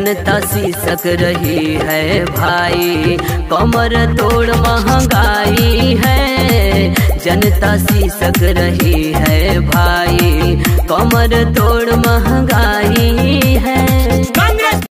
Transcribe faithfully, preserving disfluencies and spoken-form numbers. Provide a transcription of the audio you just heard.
जनता सिसक रही है भाई, कमर तोड़ महंगाई है। जनता सिसक रही है भाई, कमर तोड़ महंगाई है।